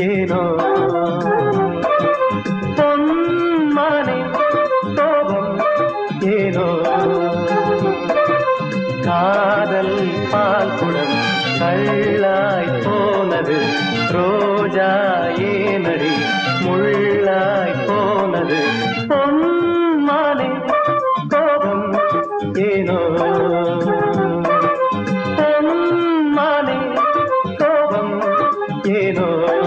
ஏனோ பொன்மானே கோபம் ஏனோ காதல் பால் குடம் கள்ளாய் போனது ரோஜா ஏனடி முள்ளாய் போனது பொன்மானே கோபம் ஏனோ பொன்மானே கோபம் ஏனோ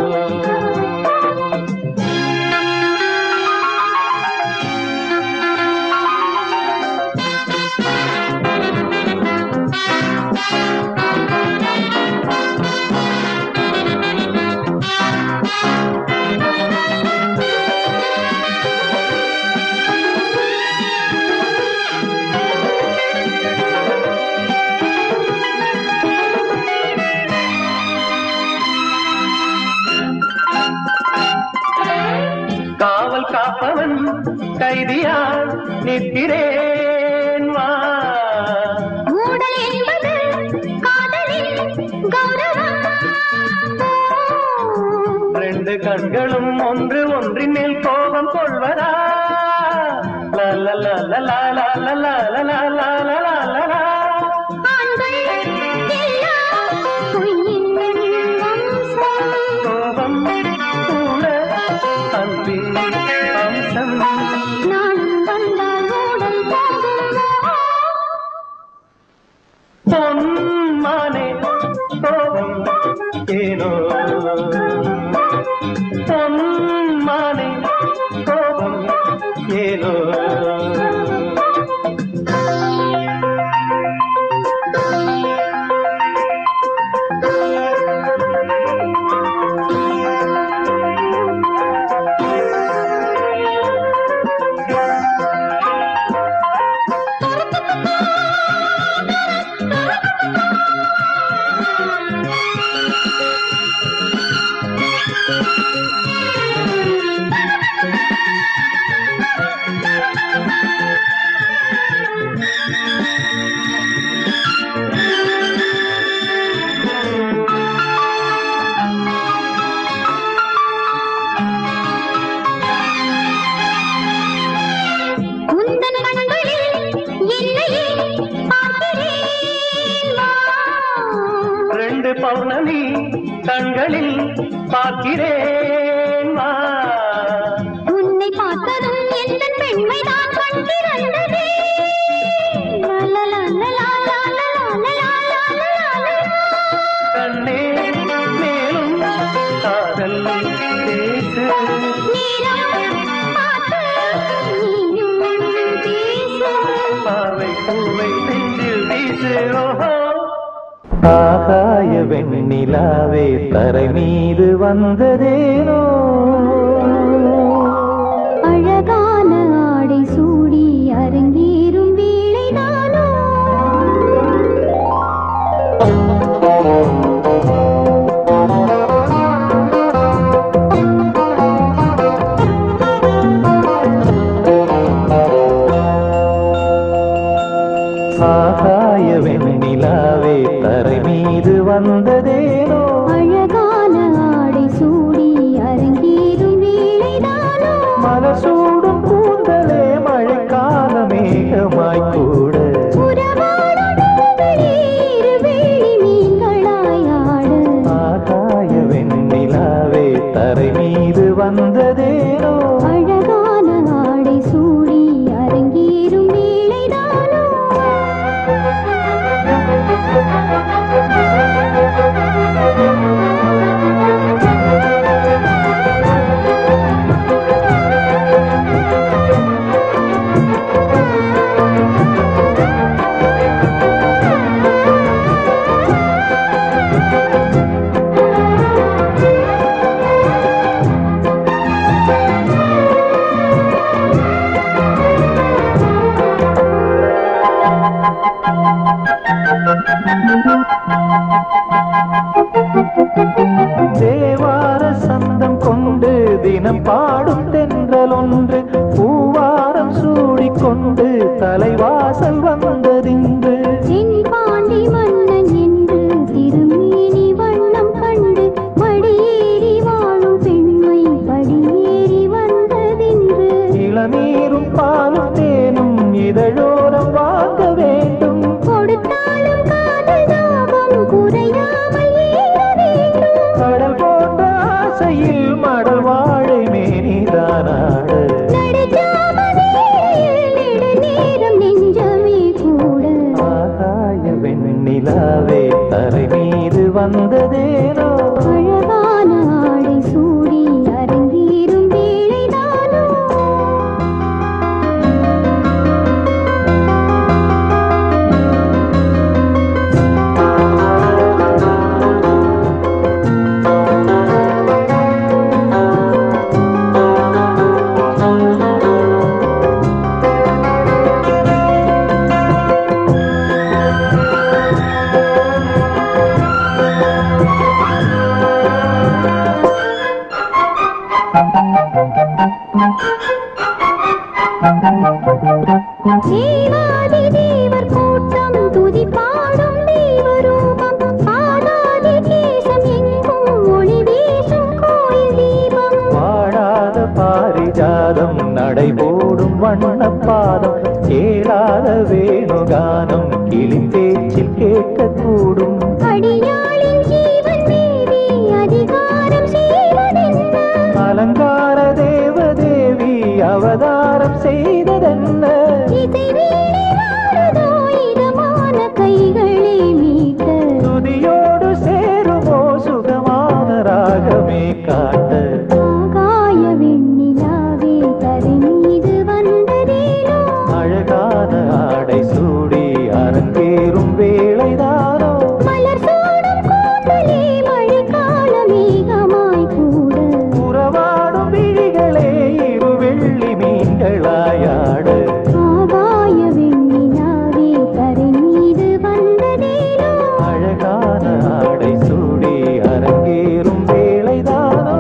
காவல் காப்பவன் கைதியால் நிற்கிறேன் வா மூடல் என்பது காதலின் கௌரவம் ரெண்டு கண்களும் ஒன்று ஒன்றின் மேல் கோபம் கொள்வதா ஆண்கள் எல்லாம் பொய்யின் வம்சம் கோபம் கூட அன்பின் அம்சம் நானும் வந்தால் ஓடல் போகுமோ பொன்மானே கோபம் ஏனோ பொன்மானே கோபம் ஏனோ உந்தன் கண்களில் என்னையே பார்க்கிறேன் வா ரெண்டு பௌர்ணமி கண்களில் பார்க்கிறேன் வா உன்னை பார்த்ததும் எந்தன் பெண்மைதான் கண் திறந்ததே கண்ணே மேலும் காதல் பேசு பார்வை பூவை நெஞ்சில் வீசு ஓஹோ ஆகாய வெண்ணிலாவே தரை மீது வந்ததேனோ அழகான ஆடை சூடி அரங்கேறும் வேளைதானோ ஆகாய வெண்ணிலாவே தரை மீது வந்ததேனோ அழகான ஆடை சூடி அரங்கேறும் வேளைதானோ மலர் சூடும் கூந்தலே மழைக்கால மேகமாய் கூட ஆகாய வெண்ணிலாவே தரை மீது வந்ததேனோ அழகான ஆடை சூடி அரங்கேறும் வேளைதானோ தேவார சந்தம் கொண்டு தினம் பாடும் தென்றல் ஒன்று பூவாரம் சூடிக்கொண்டு தலைவாசல் வந்ததின்று பாண்டி மன்னன் என்று திருமேனி வண்ணம் கண்டு மடியேறி வாழும் வந்ததேனோ அழகான ஆடை சூடி அரங்கேறும் வேளைதானோ தேவாதி தேவர் கூட்டம் துதி பாடும் தெய்வரூபம் பாடாதி தேசம் எங்கும் ஒளி வீசும் கோயில் தீபம் பாடாத பாரிஜாதம் நடைபோடும் வண்ணப்பாதம் கேளாத வேணுகானம் கிளி பேச்சில் கேட்கக்கூடும் அடியாளின் ஜீவன் தேவி அதிகாரம் செய்வதென்ன அலங்கார தேவதேவி அவதாரம் செய்ததென்ன இசை வீணை வாழுதோ இதமான கைகளை மீட்ட துதியோடு சேருமோ சுகமான ராகமே காட்ட ஆகாய வெண்ணிலாவே கரை மீது வந்ததேனோ அழகான ஆடை சூடி அரங்கேறும் வேளைதானோ மலர் சூடும் கூந்தலே மழைக்கால மேகமாய் கூட உறவாடும் விழிகளே இரு வெள்ளி மீன்களாயாட ஆகாய வெண்ணிலாவே கரை மீது வந்ததேனோ அழகான ஆடை சூடி அரங்கேறும் வேளைதானோ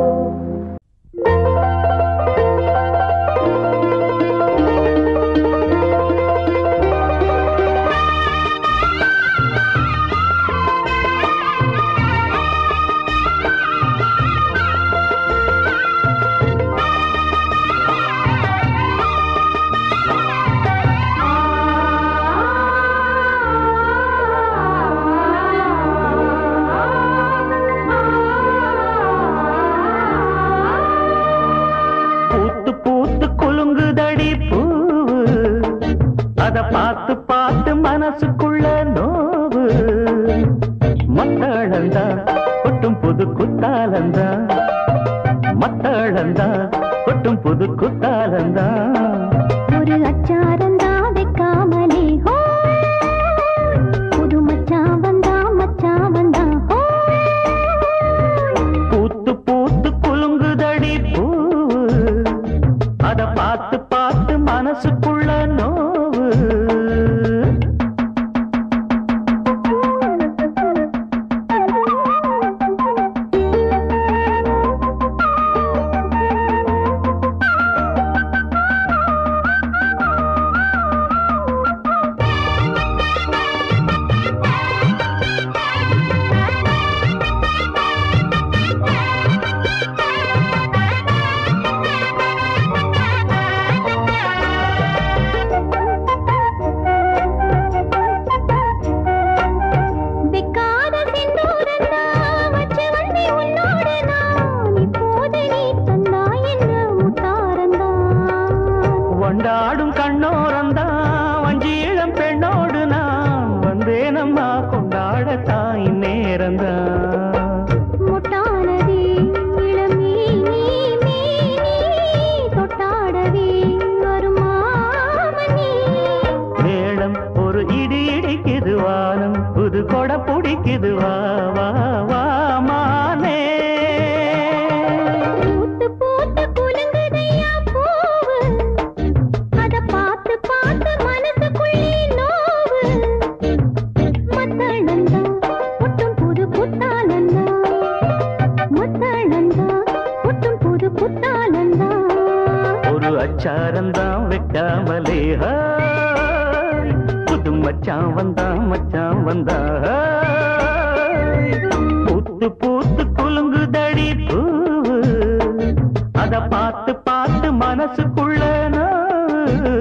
பூத்து பூத்து குலுங்குதடி பூவு அத பார்த்து பார்த்து மனசுக்குள்ள நோவு மத்தளந்தா கொட்டும் புது குத்தாலந்தா மத்தளந்தா கொட்டும் புது குத்தாலந்தா ஒரு அச்சாரந்தா வைக்காமலே ஹோ புது மச்சான் வந்தா ஹோ பூத்து பூத்து குலுங்குதடி பூவு அத பார்த்து பார்த்து மனசுக்குள்ள நோவு வெக்காத செந்தூரந்தா வச்சு வந்தே உன்னோடு நான் இப்போது நீ தந்தா என்ன முத்தாரந்தா வண்டாடும் கண்ணோரந்தா வஞ்சியிளம் பெண்ணோடு நான் வந்தேனம்மா கொண்டாடத்தான் இந்நேரந்தா முட்டானதே இளமே நீ தொட்டாடவே வருமாமணி மேளம் ஒரு இடி இடிக்குது வானம் புது கொடை பிடிக்குது வா வா வா மானே பூத்து பூத்து குலுங்குதையா பூவு அத பார்த்து பார்த்து மனசுக்குள்ளே நோவு மத்தளந்தா ஒட்டும் புது புத்தாலந்தா மத்தளந்தா ஒட்டும் புது புத்தாலந்தா ஒரு அச்சாரந்தான் வைக்காமலே ஹாய். புது மச்சான் வந்தா ஹாய். பூத்து பூத்து குலுங்குதடி பூவு அத பார்த்து பார்த்து மனசுக்குள்ள நோவு.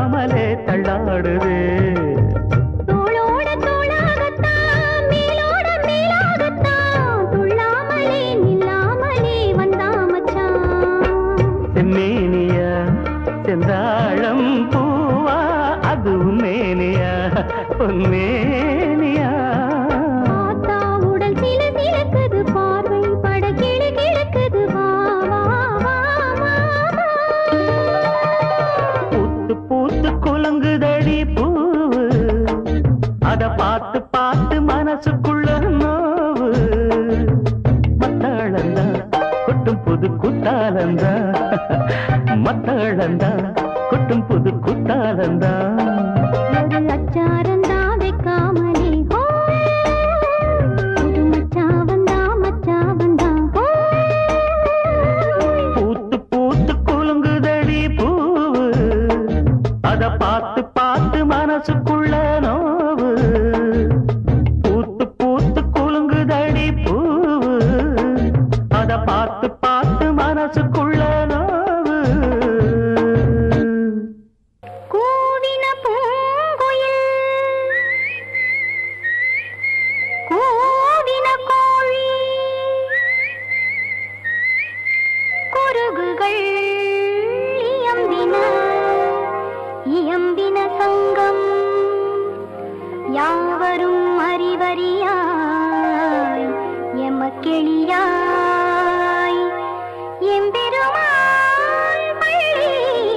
சொல்லாமலே தள்ளாடுது. தோளோட தோளாகத்தான் மேலோட மேலாகத்தான் துள்ளாமலே நில்லாமலே வந்தா மச்சான். செம்மேனியா செந்தாழம் பூவா அது உன்மேனியா உன்மேனியா. பார்த்தா உடல் சில சிலக்குது பார்வை பட கிளு கிழக்குது வா வா வா வா. பூத்து பூத்து குலுங்குதடி பூவு அத பார்த்து பார்த்து மனசுக்குள்ள நோவு. மத்தாளந்தா கொட்டும் புது குத்தாலந்தா மத்தாளந்தா கொட்டும் புது குத்தாலந்தா. ஒரு அச்சாரந்தா வைக்காமலே ஹோ புது மச்சாவந்தா மச்சாவந்தா ஹோ. பூத்து பூத்து குலுங்குதடி பூவு அத பார்த்து பார்த்து மனசுக்குள்ள நோவு. பூத்து பூத்து குலுங்குதடி பூவு அத பார்த்து பார்த்து மனசுக்குள்ள நோவு. கூவின பூங்குயில் கூவின கோழி குருகுகள் இயம்பின இயம்பின சங்கம் யாவரும் அறிவறியாய் எமக்கெளியாய் எம்பெருமாள் பள்ளி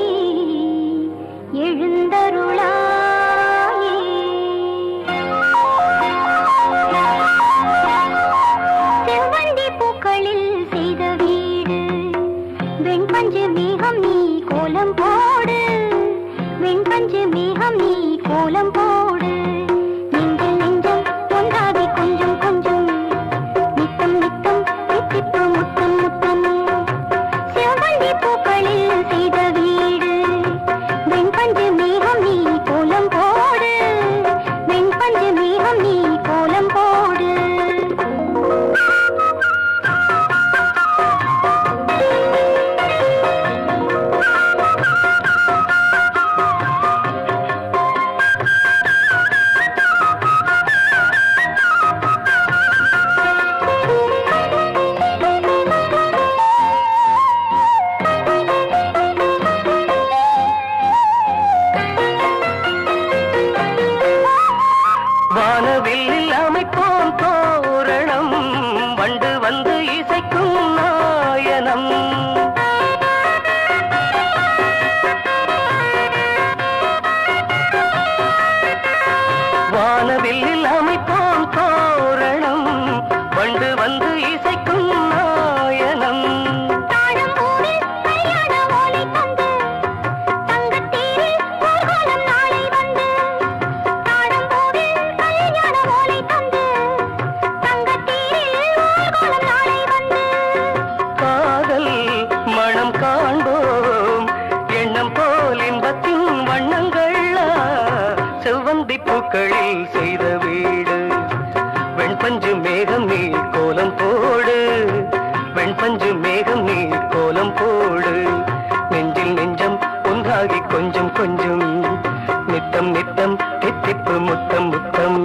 எழுந்தருளாயே. செவ்வந்தி பூக்களில் செய்த வீடு வெண்பஞ்சு மேகம் நீ கோலம் போடு வெண்பஞ்சு மேகம் நீ கோலம் போடு. நெஞ்சில் நெஞ்சம் ஒன்றாகி கொஞ்சம் கொஞ்சம் நித்தம் நித்தம் தித்திப்பு முத்தம் முத்தம். செவ்வந்தி பூக்களில் செய்த வீடு வெண்பஞ்சு மேகம் நீ கோலம் போடு வெண்பஞ்சு மேகம் நீ கோலம் போடு. வானவில்லில் அமைப்போம் தோரணம் வண்டு வந்து இசைக்கும் நாயனம். வானவில்லில் அமைப்போம் தோரணம் வண்டு வந்து இசைக்கும் நாயனம். தாழம்பூவில் கல்யாண ஓலை தந்து தங்கத்தேரில் ஊர்வலம் நாளை வந்து. தாழம்பூவில் கல்யாண ஓலை தந்து தங்கத்தேரில் ஊர்வலம் நாளை வந்து. காதல் மனம் காண்போம் எண்ணம் போல் இன்பத்தின் வண்ணங்கள். செவ்வந்தி பூக்களில் செய்த வீடு வெண்பஞ்சு மேகம் நீ கோலம் போடு வெண்பஞ்சு மேகம் நீ கோலம் போடு. நெஞ்சில் நெஞ்சம் ஒன்றாகி கொஞ்சம் கொஞ்சம் நித்தம் நித்தம் தித்திப்பு முத்தம் முத்தம்.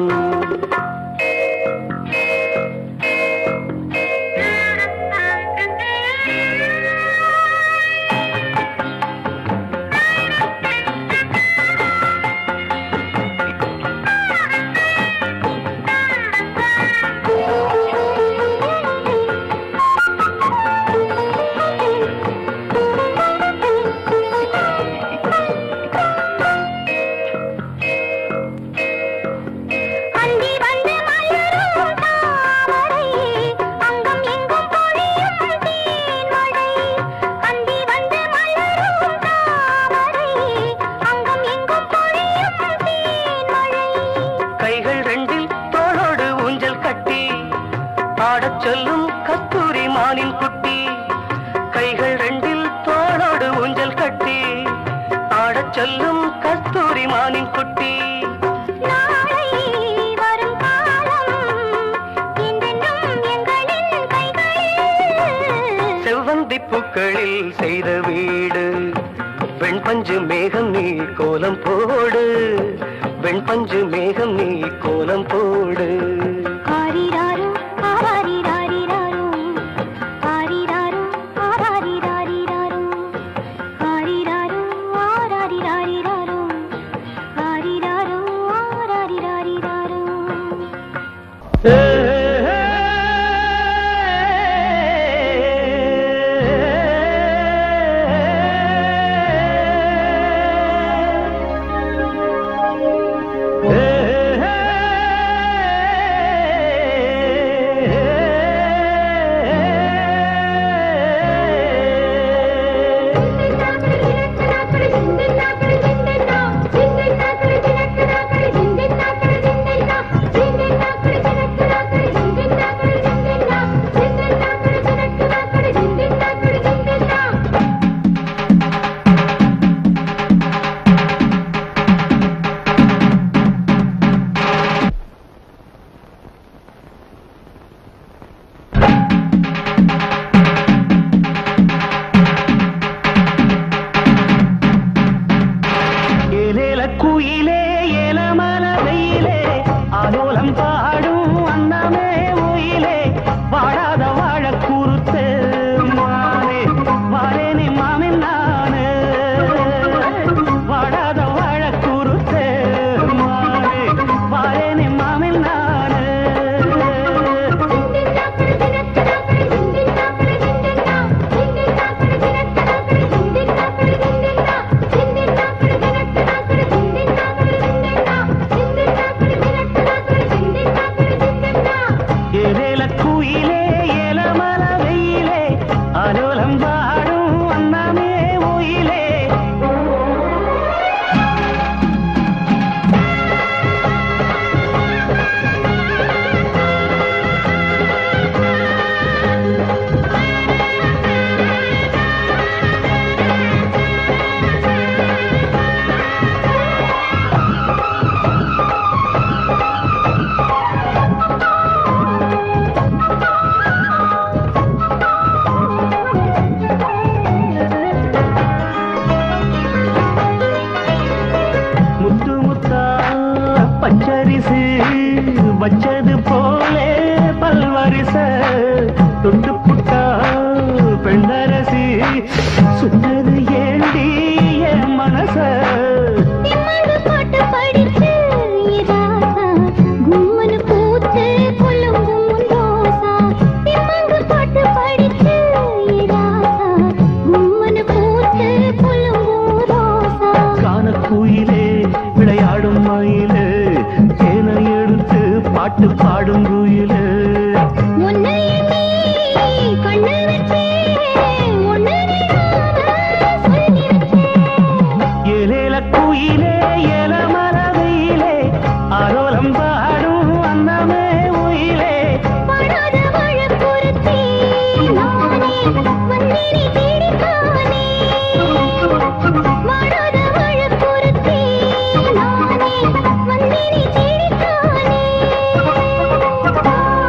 அந்தி வந்து மலரும் தாமரை அங்கம் எங்கும் பொழியும் தேன்மழை. அந்தி வந்து மலரும் தாமரை அங்கம் எங்கும் பொழியும் தேன்மழை. கைகள் ரெண்டில் தோளோடு ஊஞ்சல் கட்டி ஆடச் சொல்லும் கஸ்தூரி மானின் குட்டி. கைகள் ரெண்டில் தோளோடு ஊஞ்சல் கட்டி ஆடச் சொல்லும் கஸ்தூரி மானின் குட்டி. நாளை வரும் காலம் என்றென்றும் எங்களின் கைகளில். செவ்வந்தி பூக்களில் செய்த வீடு வெண்பஞ்சு வெண்பஞ்சு மேகம் நீ கோலம் போடு, வெண்பஞ்சு மேகம் நீ கோலம் போடு. ஆரிராரோ ஆராரிராரிராரோ, ஆரிராரோ ஆராரிராரிராரோ, ஆரிராரோ ஆராரிராரிராரோ, ஆரிராரோ ஆராரிராரிராரோ. குயிலே ஏலமல வெயிலே ஆலோலம் பாடும் அன்னமே உயிலே, வாழாத வாழ குறுத்து மானே வாரேனே மாமின் நானே, வாழாத வாழ குறுத்து மானே வாரேனே மாமின் நானே. குயிலே ஏலமல வெயிலே ஆலோலம் பாடும் அன்னமே உயிலே. பச்சரிசு வச்சது போலே பல்வரிச தொட்டு புட்டா பெண்ணரசி சுட்டது ஏண்டி என் மனச. பாட்டு படிச்சு கும்மனு பூத்து கொல்லும் ரோசா, பாட்டு படிச்சு கும்மனு பூத்து கொல்லும் ரோசா. கான குயிலே விளையாடும் மயிலே தேனை எடுத்து பாட்டு பாடும் குயிலே. ஏலேல குயிலே ஏலமல வெயிலே ஆலோலம் பாடும் அன்னமே உயிலே. பாடாத வாழ பொறுத்தே நானே வந்தேனே தேடித்தானே, பாடாத வாழ பொறுத்தே நானே வந்தேனே தேடித்தானே.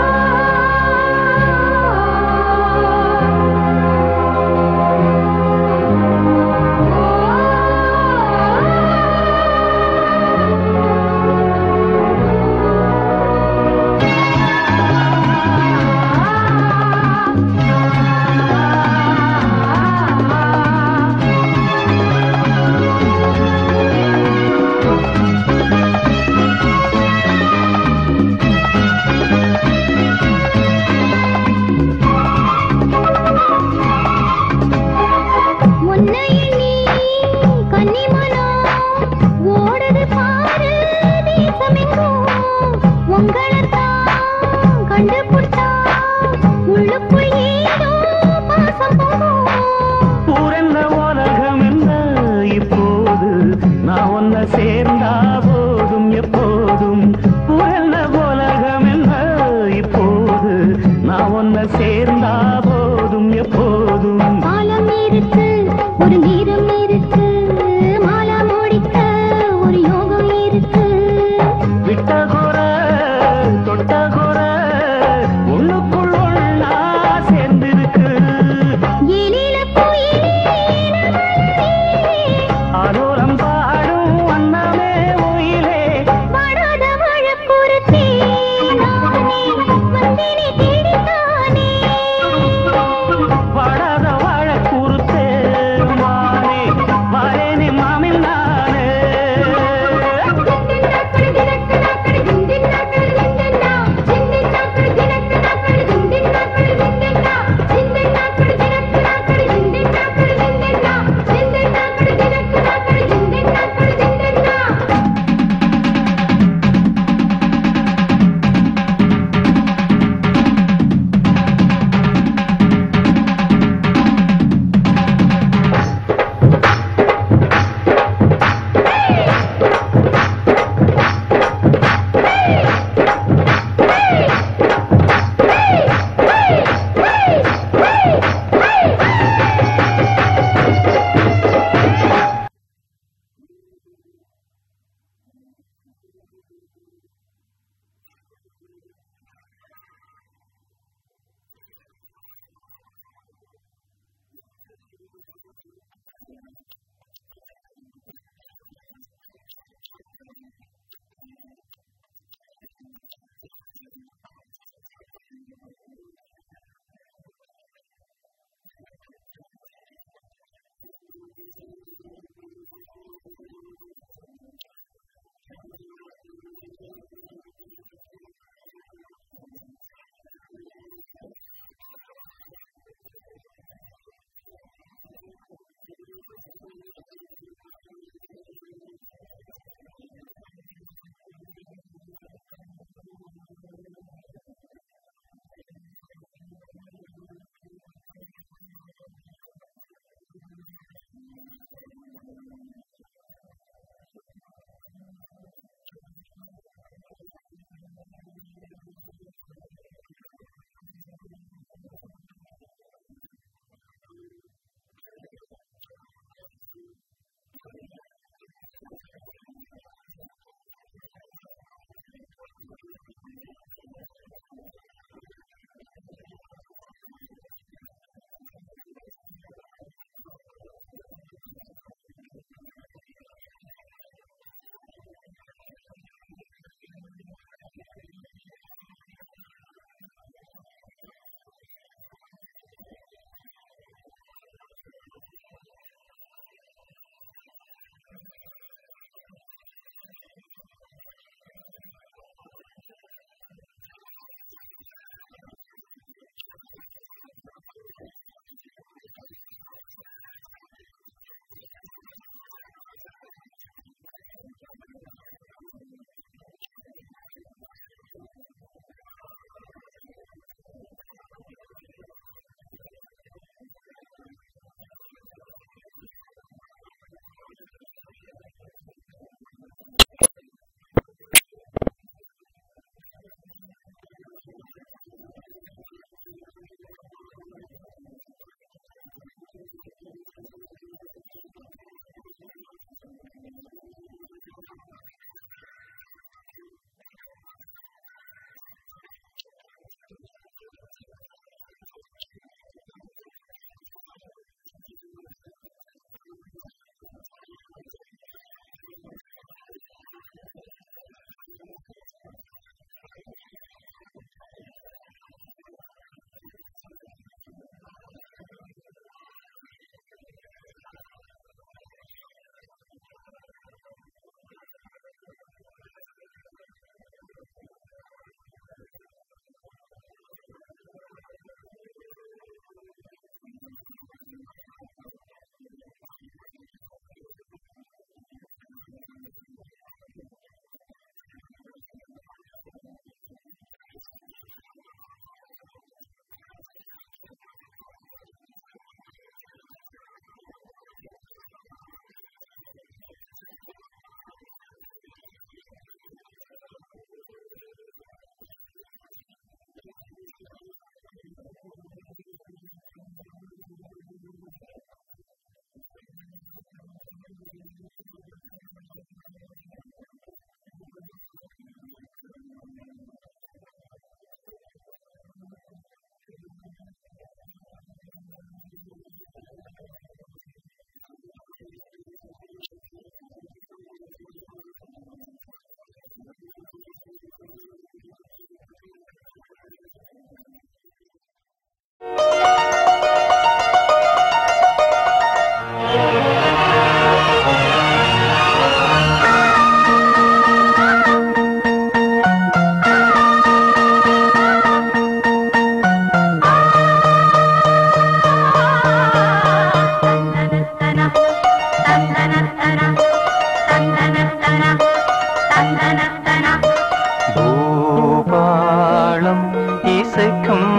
பூபாளம் இசைக்கும்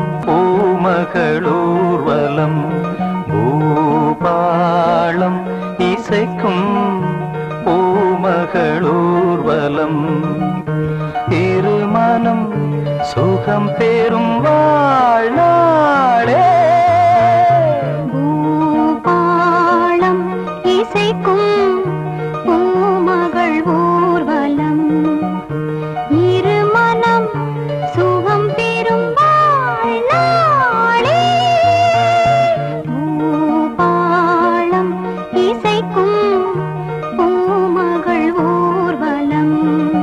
பூமகளூர்வலம் பூபாளம் இசைக்கும் பூமகளூர்வலம் திருமணம் சுகம் பெறும் வாழ்நாளே பூபாளம் இசைக்கும் பூமகள் ஊர்வலம் இருமனம் சுகம் பெறும் வாழ்நாளே பூபாளம் இசைக்கும் பூமகள் ஊர்வலம்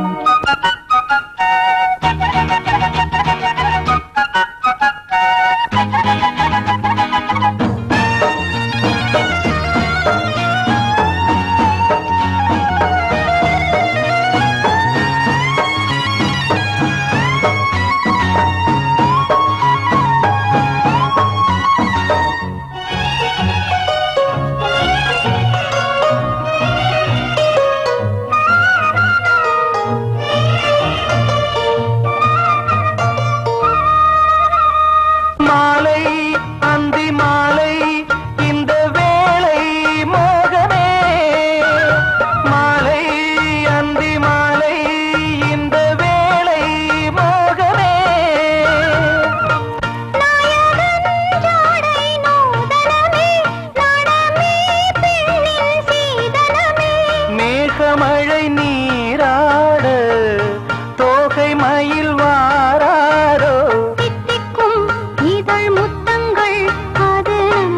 மழை நீராட தோகை மயில் வாராரோ தித்திக்கும் இதழ் முத்தங்கள் அது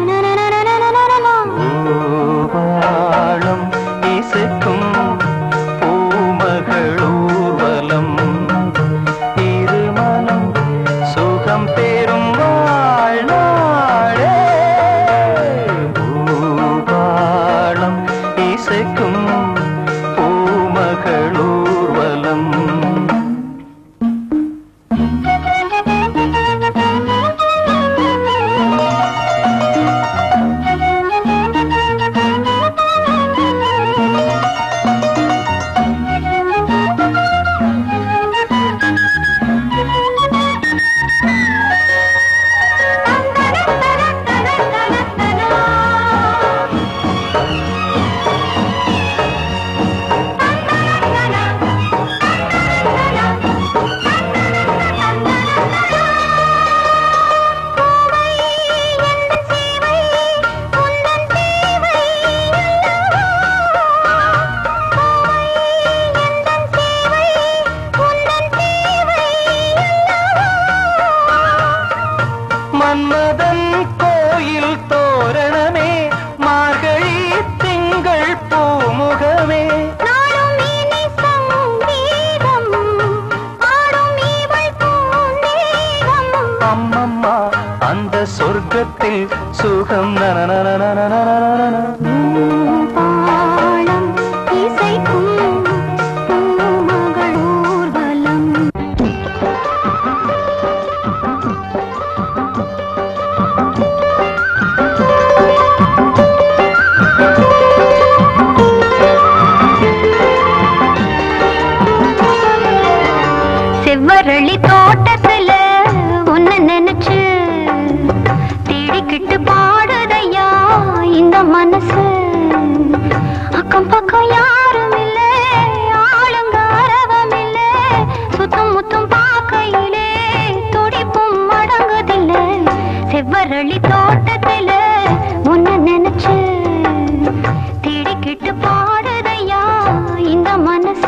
பூபாளம் இசைக்கும் பூமகளூர்வலம் இருமனம் சுகம் பெறும் வாழ்நாளே பூபாளம் இசைக்கும் பூமகளூர்வலம் மன்மதன் கோயில் தோரணமே மார்கழி திங்கள் பூமுகமே நாளும் இனி சங்கீதம் ஆடும் இவள் பூந்தேகம் அம்மம்மா அந்த சொர்க்கத்தில் சுகம் பூபாளம் இசைக்கும் பூமகள் ஊர்வலம் செவ்வரளி தோட்டத்துல உன்னை நினைச்சு தேடிக்கிட்டு பாடுதையா இந்த மனசு அக்கம் பக்கம் யாரும் இல்ல ஆளுங்க அரவம் இல்ல சுத்தம் முத்தும் பார்க்கையிலே துடிப்பும் அடங்குதில்ல செவ்வரளி தோட்டத்துல உன்னை நினைச்சு தேடிக்கிட்டு பாடுதையா இந்த மனசு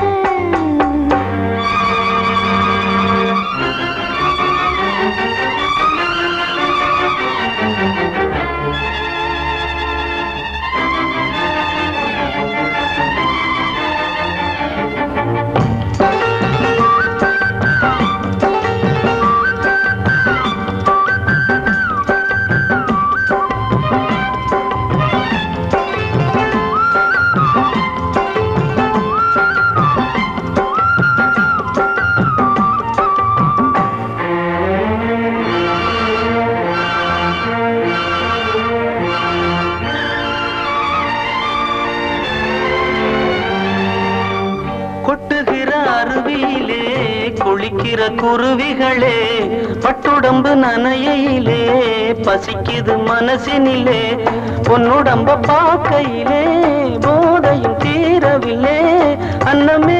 குளிக்கிற குருவிகளே பட்டுடம்பு நனையிலே பசிக்குது மனசினிலே பொன்னுடம்ப பார்க்கையிலே போதையும் தீரவில்லை அன்னமே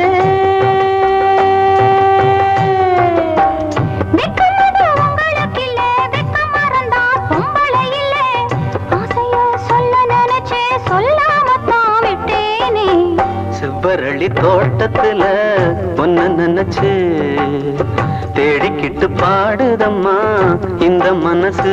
செவ்வரளி தோட்டத்துல ஒன்ன நினைச்சு தேடிக்கிட்டு பாடுதம்மா இந்த மனசு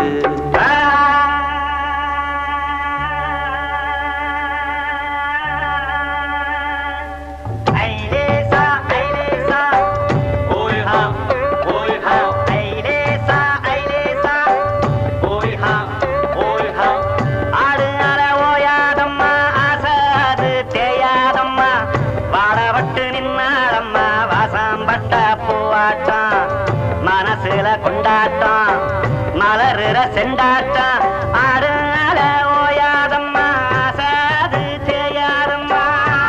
மனசுல கொண்டாட்டம் மலருற செண்டாட்டம் ஆடுனால ஓயாதம்மா ஆசாது தேயாதம்மா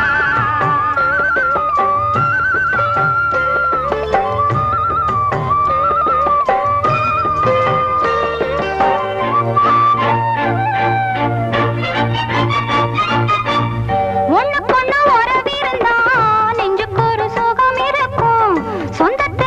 ஒண்ணுக்கொண்ணு உறவிருந்தா நெஞ்சுக்கு ஒரு சுகம் இருக்கும் சொந்தத்தில்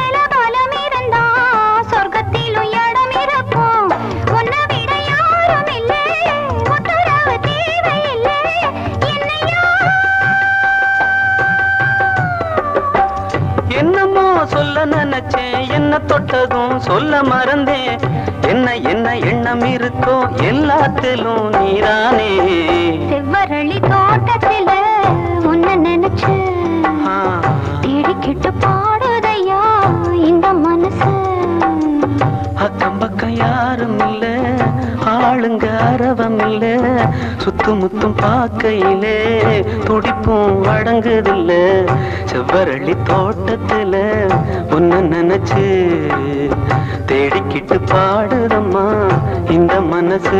என்னமோ சொல்ல நினைச்சேன் என்ன தொட்டதும் சொல்ல மறந்தேன் என்ன என்ன எண்ணம் இருக்கோ எல்லாத்திலும் நீரானே செவ்வரளி தோட்டத்தில உன்ன நினைச்சு தேடிக்கிட்டு பாடுதையா இந்த மனசு அக்கம் பக்கம் யாரும் இல்ல ஆளுங்க அரவம் இல்ல சுத்து முத்தும் பார்க்கையிலே துடிப்பும் வழங்குதில்ல செவ்வரளி தோட்டத்துல ஒன்ன நினைச்சு தேடிக்கிட்டு பாடுதம்மா இந்த மனசு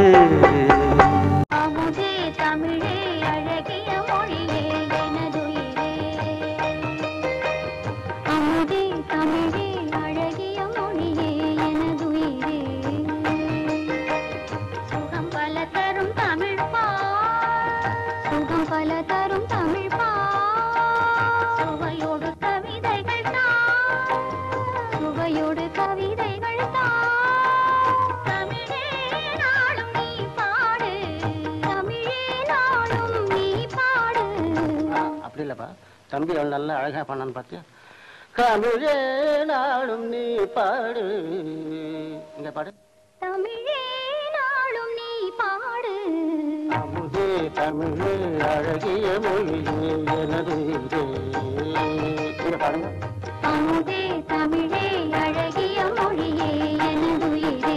தம்பி நல்லா அழகா பண்ணான்னு பார்த்தியா தமிழே நாளும் நீ பாடு இங்க பாடு தமிழே நாளும் நீ பாடு அமுதே தமிழே அழகிய மொழியே எனது இங்க பாடுங்க அமுதே தமிழே அழகிய மொழியே எனதுயிரே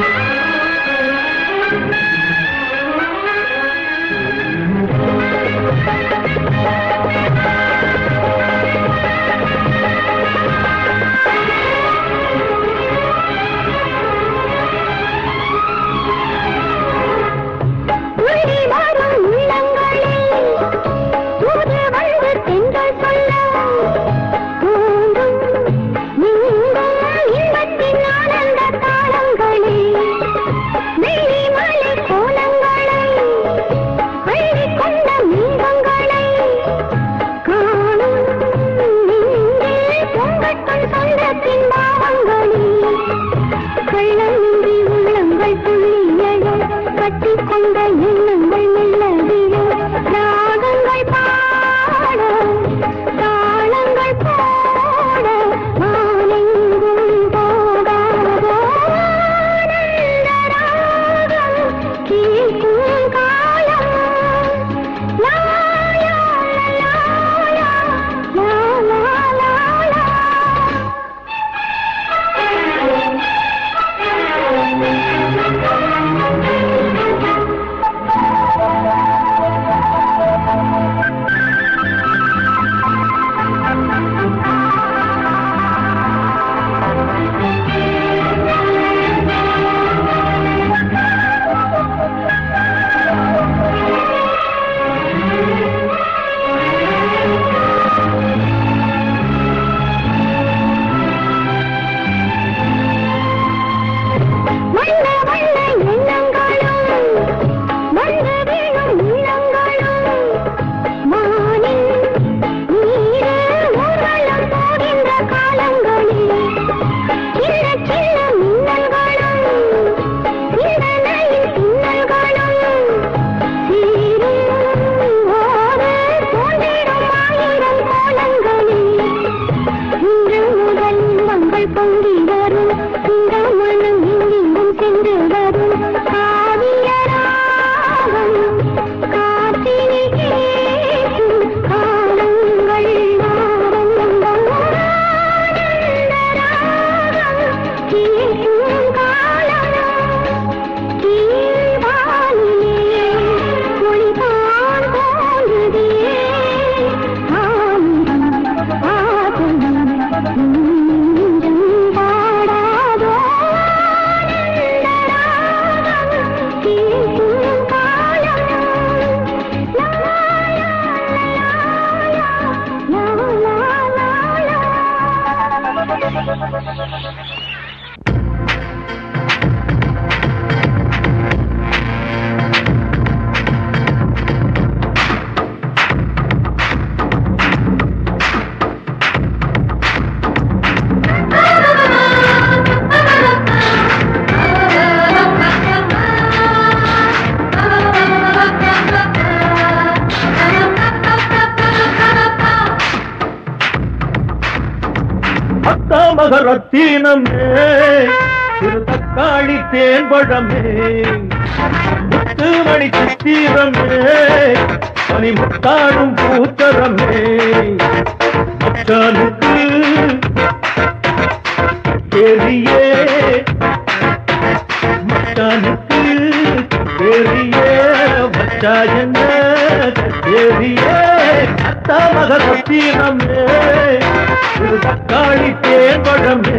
ரத்தினமே திரு தக்காளி தேன்பழமே முத்துமணி சித்திரமே பனி முத்தாடும் பூத்தரமே மச்சானுக்கு பெரியே மச்சானுக்கு பெரியே மச்சா என்ன பெரியே அத்தா மக ரத்தினமே திரு தக்காளி தேன்பழமே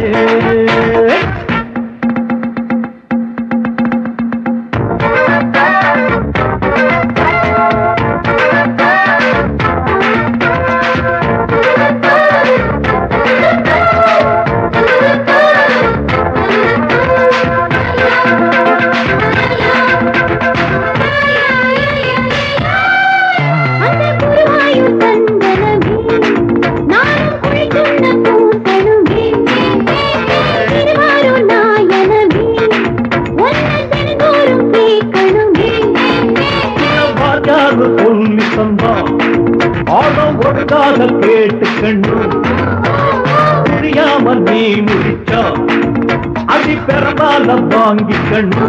கேட்டு கண்டு புரியாம நீ முடிச்சா அடி பெறமால வாங்கி கண்டு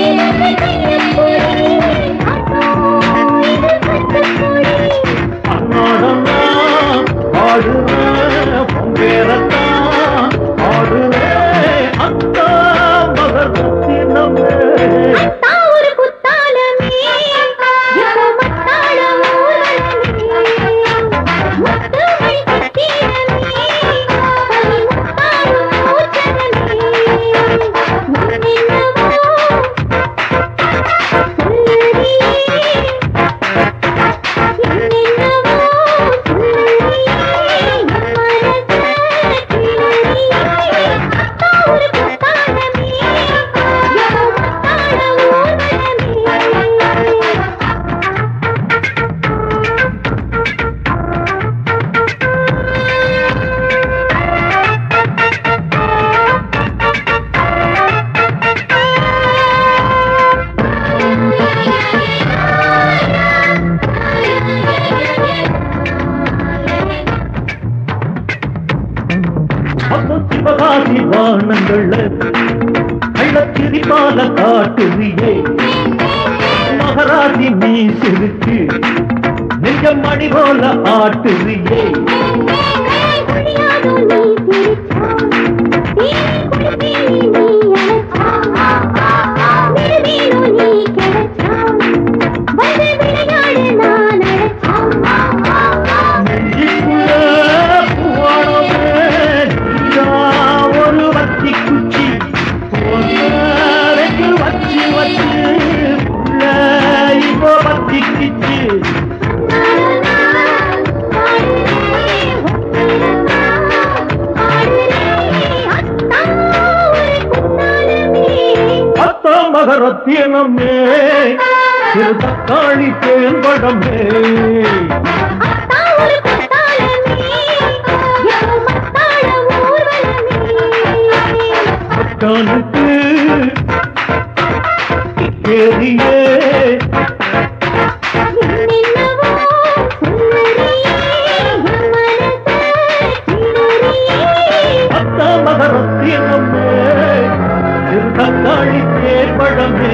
அண்ணா கண்ணங்கள்ல கள்ளச்சிரிப்பால காட்டுறியே மகராஜி நீ சிரிச்சு நெஞ்சம் மணி போல ஆட்டுறியே மகரத்தியனமே சிறு தக்காளி தேன்படமே மக்கானுக்கு கேரியே அத்தா மகரத்தியனமே சிறு தக்காளி தேன்படமே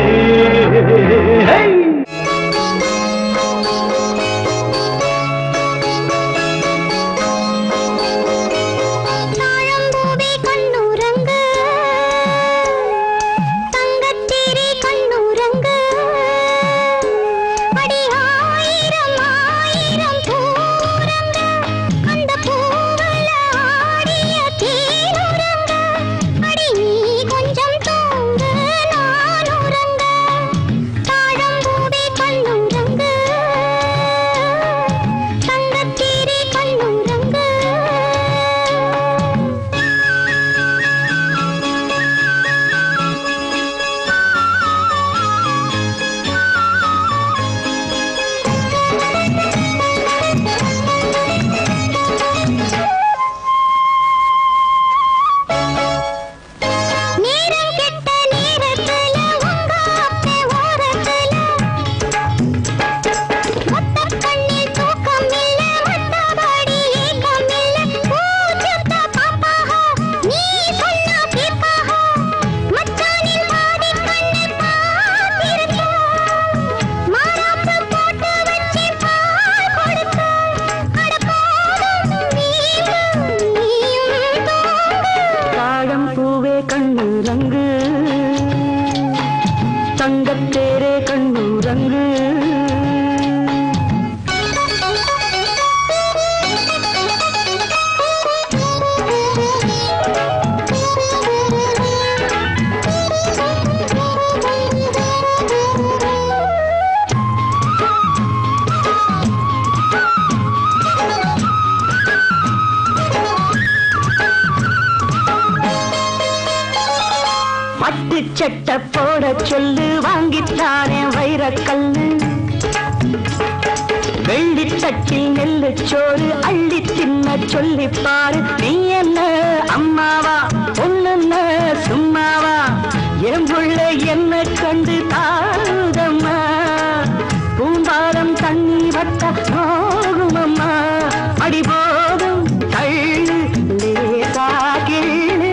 சட்டை போட சொல்லு வாங்கித்தானே வைரக்கல்லு வெள்ளி தட்டில் நெல்லு சோறு அள்ளி தின்ன சொல்லி பாரு நீ என்ன அம்மாவா பொண்ணுன்னு சும்மாவா என் புள்ள என்ன கண்டு தாருதம்மா பூம்பாரம் தண்ணி வட்ட போகுமம்மா அடி போதும் தள்ளு லேசா கிள்ளு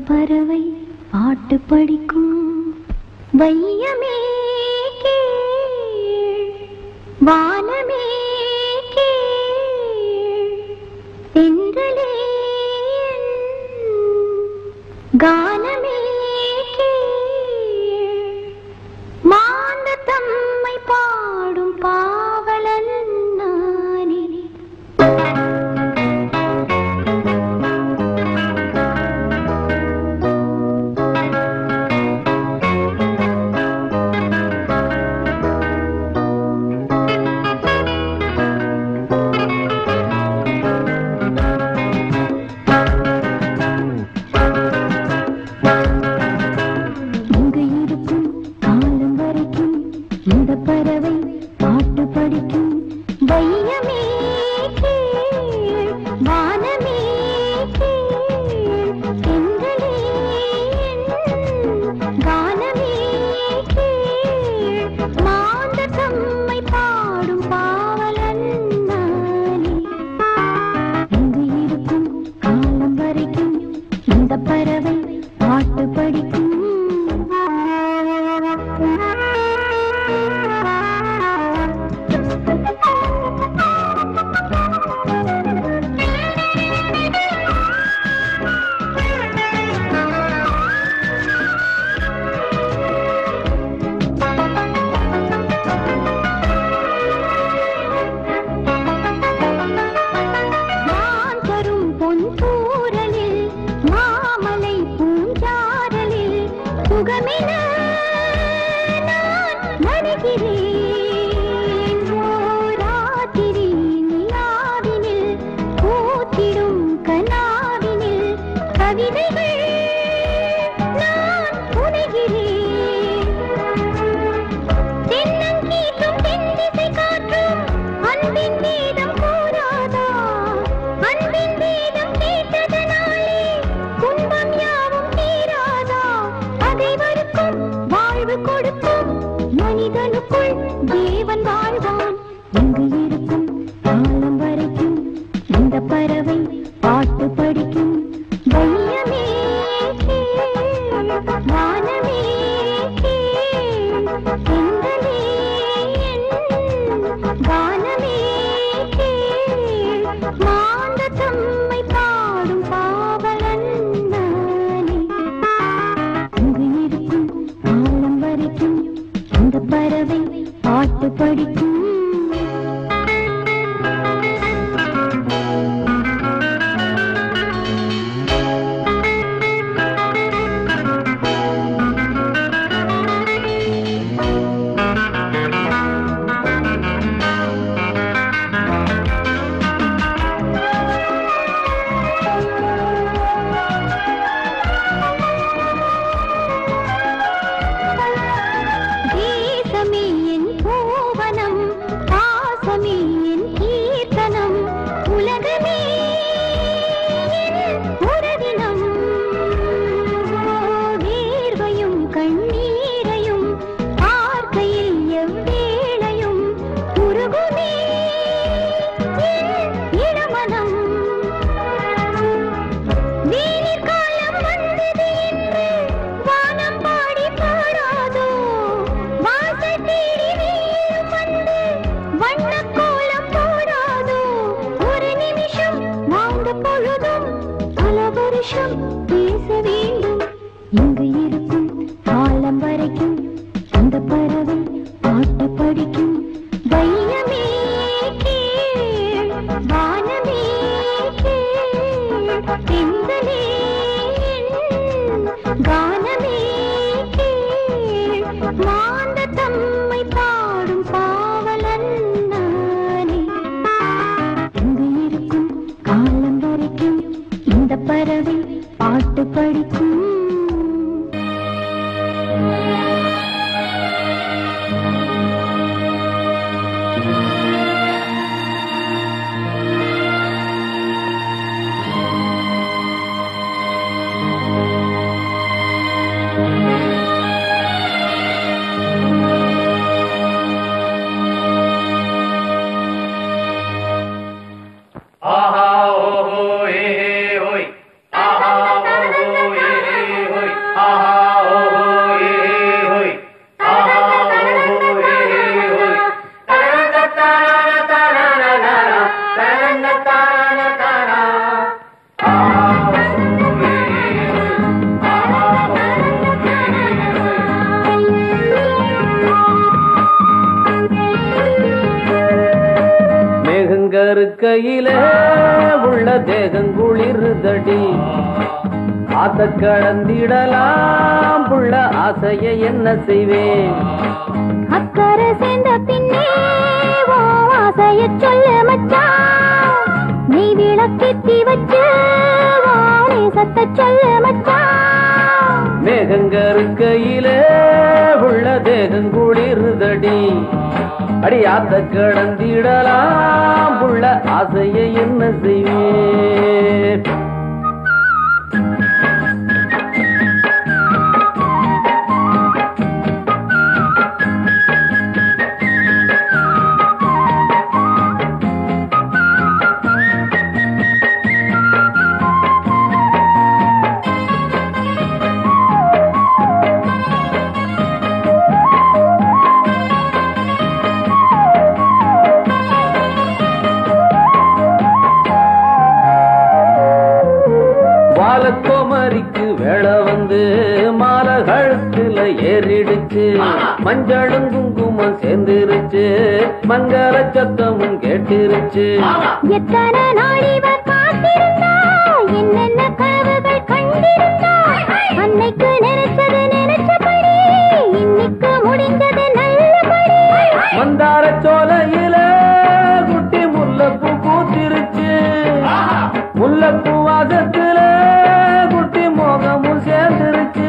பறவை பாட்டு படிக்கும் வையமே கேள், வானமே கேள், தென்றலே என் கானமே கேள், மாந்த தம்மை பாடும் பாவலன் நானே. இருக்கையிலே உள்ள தேகங்குளிருதடி ஆத்த கலந்திடலாம் புள்ள ஆசைய என்ன செய்வேன் அக்கறை சேர்ந்த பின்னே ஓ ஆசைய சொல்லு மச்சான் நீ விளக்கேத்தி வச்சு ஓ நேசத்த சொல்லு மச்சான் மேகங்கருக்கையிலே உள்ள தேகங்குளிருதடி அடி ஆத்த கடந்திடலாம் புள்ள ஆசைய என்ன செய்வேன் கோமரிக்கு வேளை வந்து மாலை கழுத்துல ஏறிடுச்சு மஞ்சளும் குங்குமம் சேர்ந்துருச்சு மங்கள சத்தமும் கேட்டிருச்சு எத்தனை நாள் இவர் காத்திருந்தா என்னென்ன கனவுகள் கண்டிருந்தா அன்னைக்கு நினைச்சது நினைச்சபடி இன்னைக்கு முடிஞ்சது நல்லபடி மந்தார சோலையில குட்டி முல்லைப்பூ பூத்திருச்சு முல்லைப்பூ வாசத்துல குட்டி மோகமும் சேர்ந்துருச்சு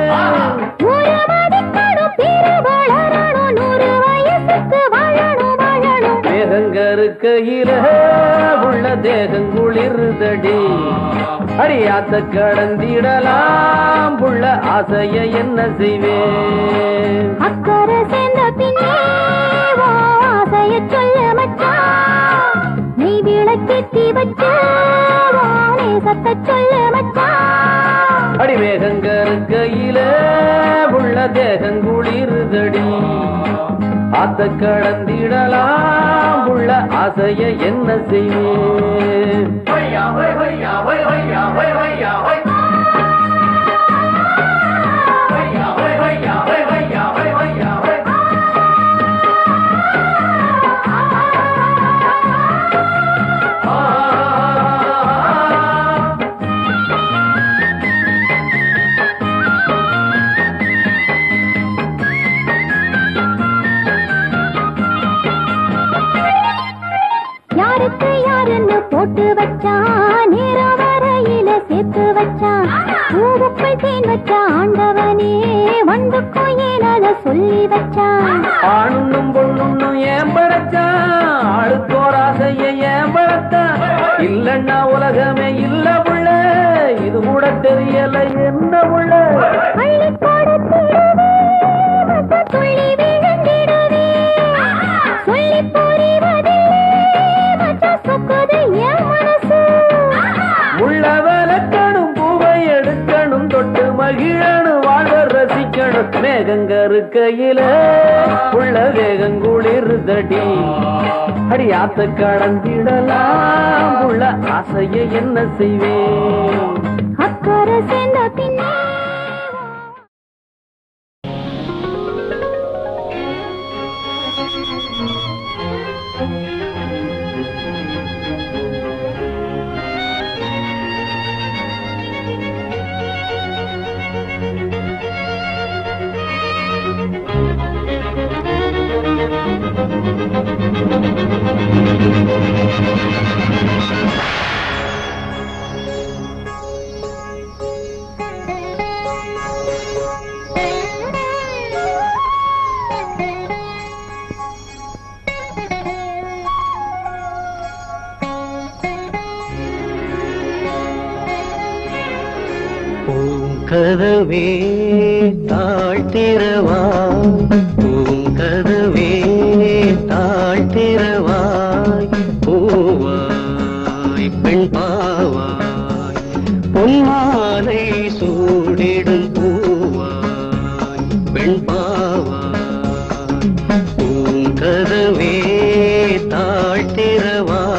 மேகங்கருக்கையில உள்ள தேகங்குளிருதடி அடியாத்த கடந்திடலாம் புள்ள ஆசைய என்ன செய்வேன் அக்கறை சேர்ந்த பின்னே ஆசைய சொல்ல மச்சான் நீ விளக்கேத்தி வச்சு நேசத்த சொல்ல மச்சான் அடி மேகங்கருக்கையில உள்ள தேகங்குளிருதடி ஆத்த கடந்திடலாம் உள்ள ஆசைய என்ன செய்வேன் யாருக்கு யாருன்னு போட்டு வச்சான் நேரம் வரையில சேர்த்து வச்சான் பூவுக்குள் தேன் வச்ச ஆண்டவனே வண்டுக்கும் ஏனத சொல்லி வச்சான் ஆணுன்னும் பொண்ணுன்னும் ஏன் படைச்சான் ஆளுக்கோர் ஆசைய ஏன் படைத்தான் இல்லன்னா உலகமே இல்ல புள்ள இது கூட தெரியல என்ன புள்ள அள்ளி கொடுத்திடவே மத்த துள்ளி விழுந்திடவே சொல்லி புரிவதில்லை மத்த சொக்குது என் மனசு உள்ள வளர்க்கணும் பூவை எடுக்கணும் தொட்டு மகிழணும் வாழ ரசிக்கணும் மேகங்கருக்கையில உள்ள வேகங்குளிருதடி அடியாத்த கடந்திடலாம் உள்ள ஆசைய என்ன செய்வேன் அக்கறை சேர்ந்த பின்னே பூங்கதவே தாழ்த்திரவாய் பூங்கதவே தாழ்த்திரவாய் பூவாய் பெண் பாவாய் பொன்மாலை சூடிடும் பூவாய் பெண் பாவாய் பூங்கதவே தாழ்த்திரவாய்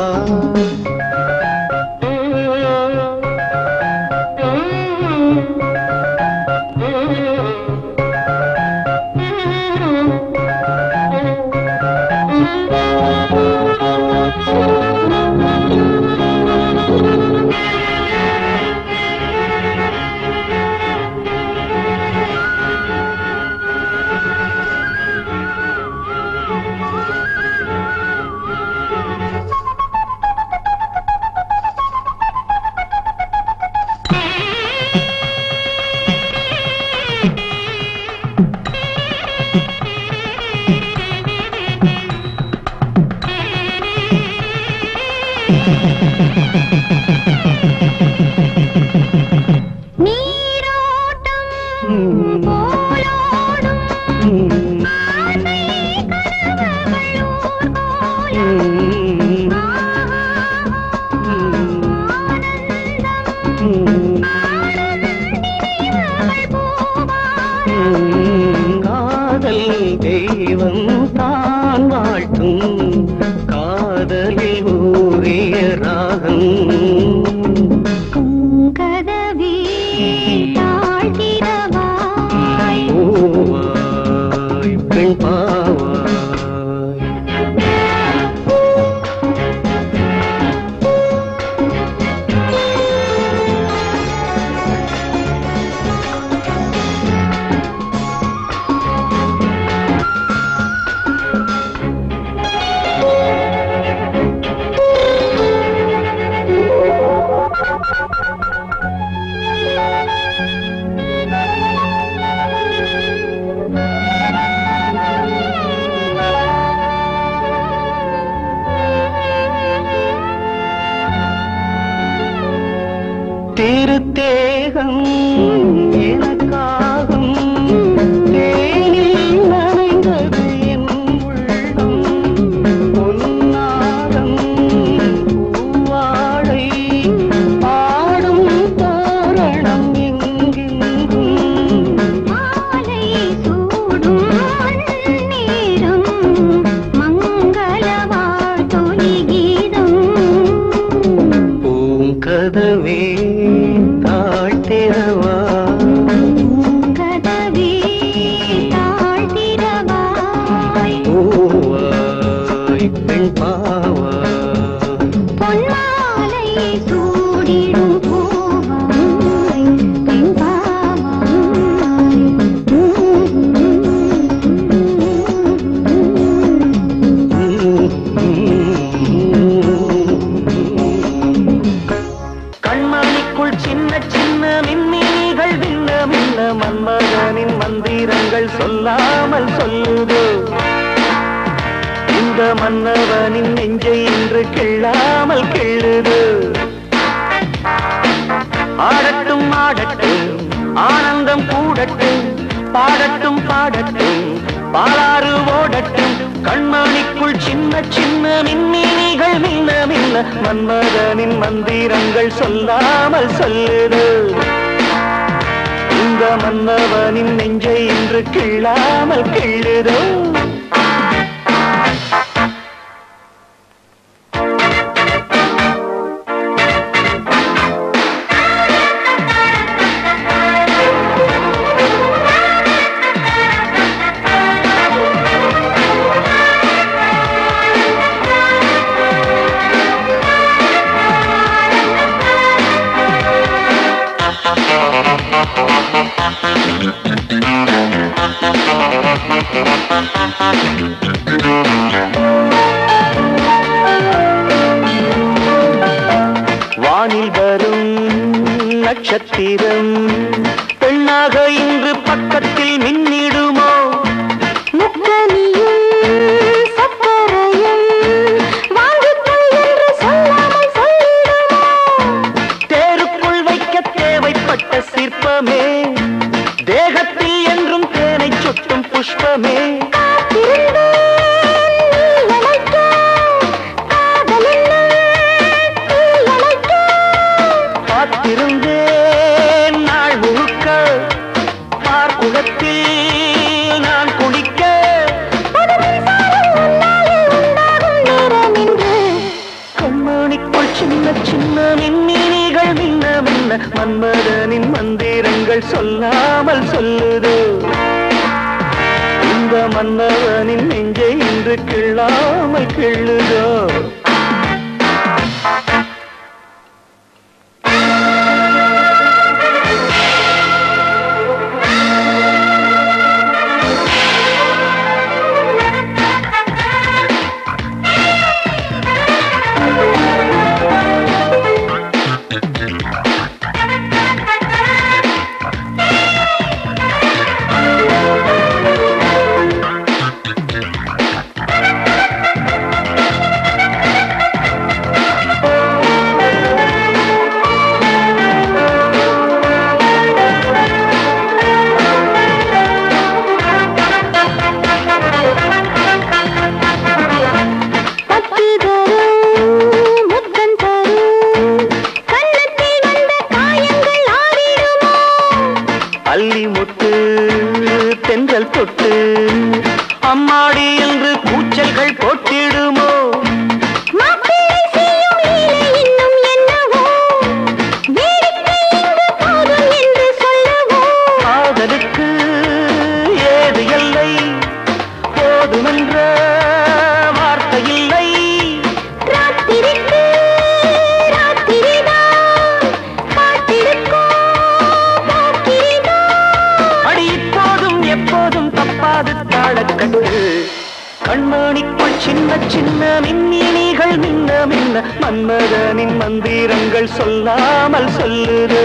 காதலில் ஊறிய ராகம் கதவே தாழ்த்திரவாய் பூவாய் பெண் பாவாய் திருத்தேகம் எனக்காகும் தேனில் நனைந்தது என் உள்ளம் பொன்னாகம் பூவாழை ஆடும் தோரணம் எங்கெங்கும் மாலை சூடும் நேரம் மங்கள வாழ்த்தொலி கீதம் பூங்கதவே தாழ்த்திரவா கதவே தாழ்த்திரவாய் பூவாய் பெண் பாவாய் பொன்மாலை சூடிடும் பூவாய் பெண் கண்மணிக்குள் சின்ன சின்ன மின்மினிகள் விண்ண மின்ன மன்மதனின் மந்திரங்கள் சொல்லாமல் சொல்லுதோ இந்த மன்னவனின் நெஞ்சை இன்று கிள்ளாமல் கிள்ளுது ஆடட்டும் ஆடட்டும் ஆனந்தம் கூடட்டும் பாடட்டும் பாடட்டும் பாலாறு ஓடட்டும் கண்மணிக்குள் சின்ன சின்ன மின்மினிகள் மின்ன மின்ன மன்மதனின் மந்திரங்கள் சொல்லாமல் சொல்லுது இந்த மன்னவனின் நெஞ்சை இன்று கிள்ளாமல் கிள்ளுதோ வானில் வரும் நட்சத்திரம் பெண்ணாக இன்று பக்கத்தில் மின்னிடுமோ முக்கனியும் சக்கரையும் வாங்கிக்கொள் என்று சொல்லாமல் சொல்லிடுமோ தேருக்குள் வைக்க தேவைப்பட்ட சிற்பமே தேகத்தில் என்றும் தேனை சுட்டும் புஷ்பமே காத்திருந்தேன் நாள் முழுக்க பார்க்குளத்தில் நான் குளிக்க கண்மணிக்குள் சின்ன சின்ன மின்மினிகள் மின்ன மின்ன மன்மதனின் மந்திரங்கள் சொல்லாமல் சொல்லுது இந்த மன்னவனின் நெஞ்சை இன்று கிள்ளாமல் கிள்ளுதோ சின்ன சின்ன மின்னினிகள் மின்ன மின்ன மன்மதனின் மந்திரங்கள் சொல்லாமல் சொல்லுது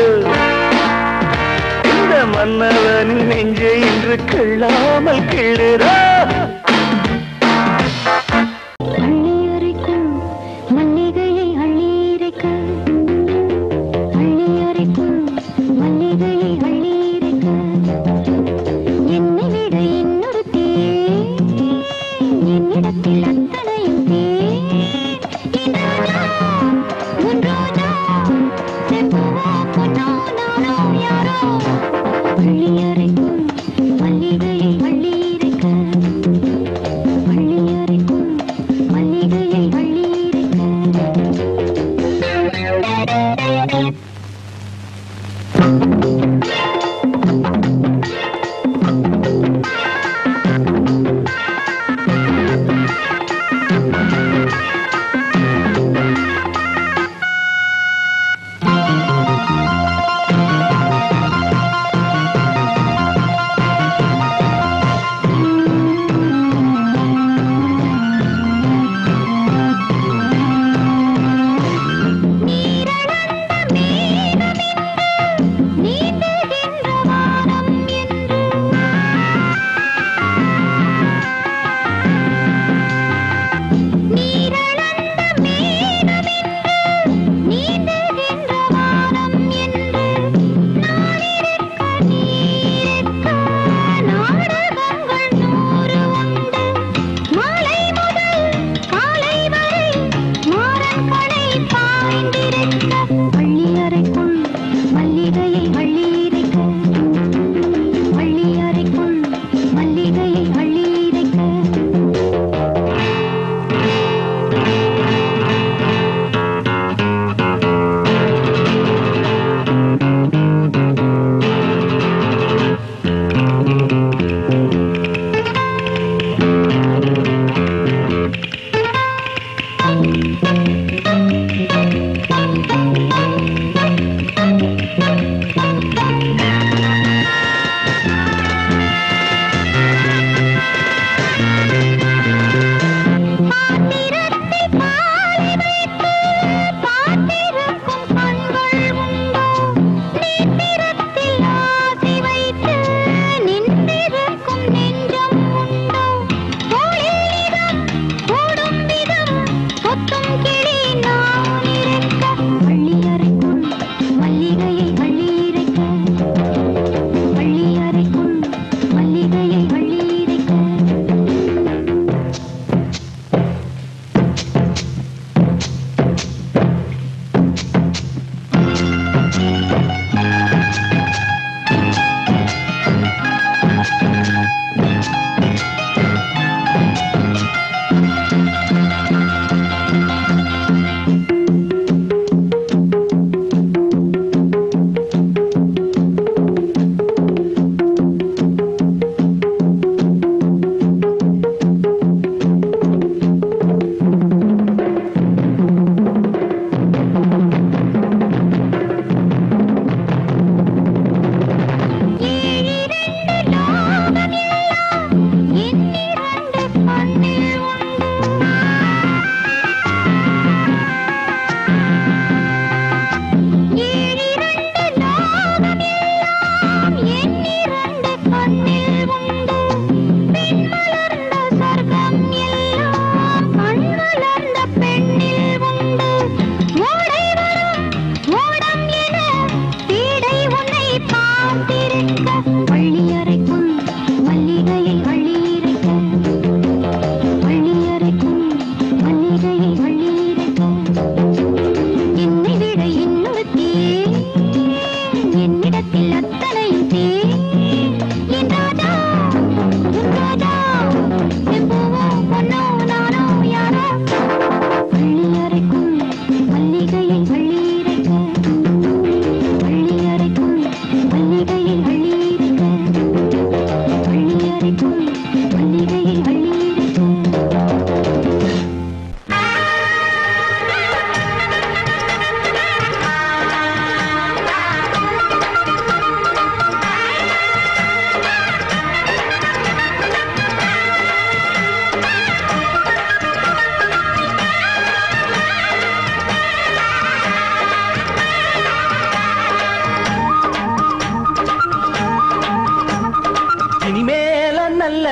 இந்த மன்னவனின் நெஞ்சை இன்று கிள்ளாமல் கிள்ளுதா அள்ளியறைக்கும் மல்லிகையை அள்ளியறைக்க அள்ளியறைக்கும் மல்லிகையை அள்ளியறைக்க என்னை விட இன்னொரு தே என்னிடத்தில் அத்தனையும் தே உன் ரோஜா செம்புவா பொன்னோ நானோ யாரோ அள்ளியறைக்கும் மல்லிகையை அள்ளியறைக்க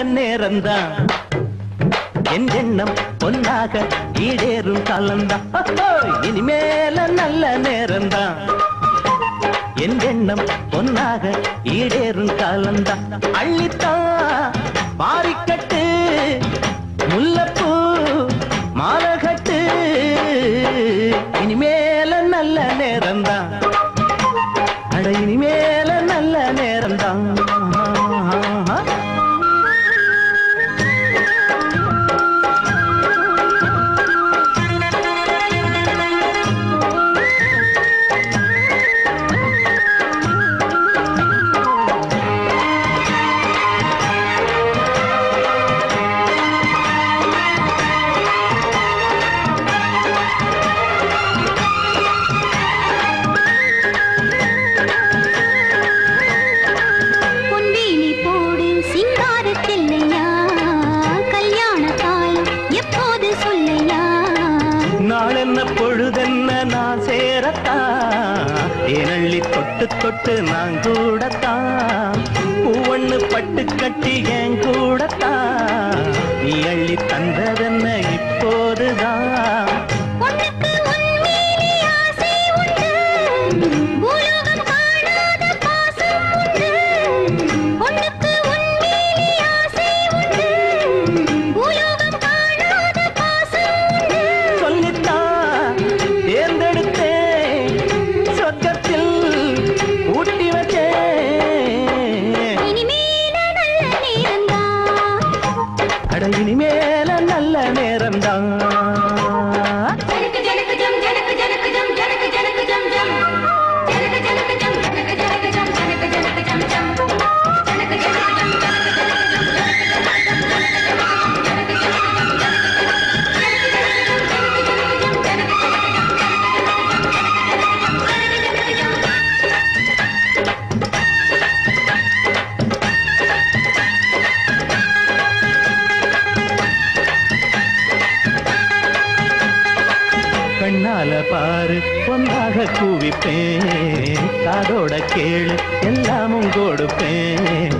நேரம்தான் என் எண்ணம் பொன்னாக ஈடேறும் காலம்தான் இனிமேல நல்ல நேரம்தான் என் எண்ணம் பொன்னாக ஈடேறும் காலம்தான் அள்ளித்தான் பாரிக்கட்டு முல்லப்பூ மாலகட்டு இனிமேல நல்ல நேரம்தான் அட இனிமேல நல்ல நேரம்தான் ஏனள்ளி தொட்டு தொட்டு நான் கூடத்தான் பூவண்ணு பட்டு கட்டி என் கூடத்தான் நீ அள்ளி தந்ததென்ன இப்போதுதான் இனிமேல நல்ல நேரம்தான் கண்ணால பாரு பொன்னாக கூவிப்பேன் காதோட கேளு எல்லாமும் கொடுப்பேன்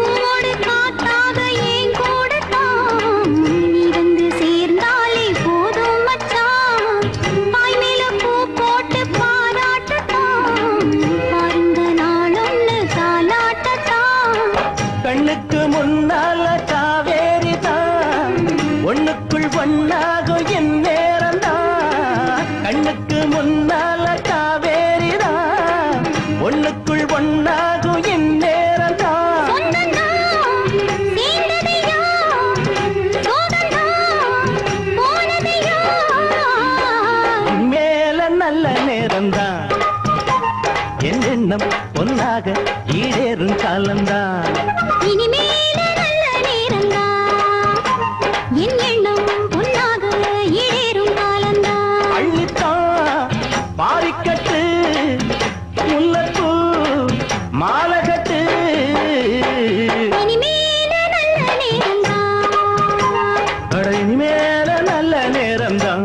கண்ணுக்கு முன்னால காவேரி தான் ஒண்ணுக்குள் ஒன்னாகும் என் நேரம் தான் கண்ணுக்கு முன்னால காவேரி தான் ஒண்ணுக்குள் ஒன்னாகும் என் நேரம் தான் மேல நல்ல நேரம் தான் என் எண்ணம் பொன்னாக ஈடேறும் காலம்தான் இனிமேல நல்ல நேரம்தான் என் எண்ணம் பொன்னாக ஈடேறும் காலம்தான் அள்ளித்தான் பாரிக்கட்டு முல்லப்பூ மாலகட்டு இனிமேல நல்ல நேரம்தான் அட இனிமேல நல்ல நேரம்தான்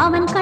அவன்